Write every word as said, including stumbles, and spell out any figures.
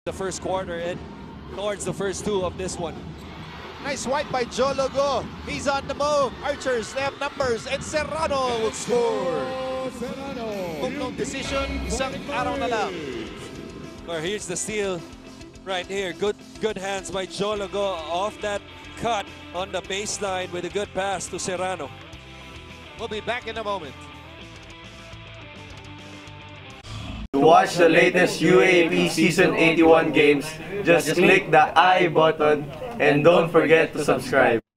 the first quarter and towards the first two of this one. Nice wipe by Jollo Go. He's on the move. Archers, they have numbers. And Serrano will score. Kung no decision, isang araw na lang. Or here's the steal right here. Good good hands by Jollo Go off that cut on the baseline with a good pass to Serrano. We'll be back in a moment. To watch the latest U A A P Season eighty-one games, just click the I button and don't forget to subscribe.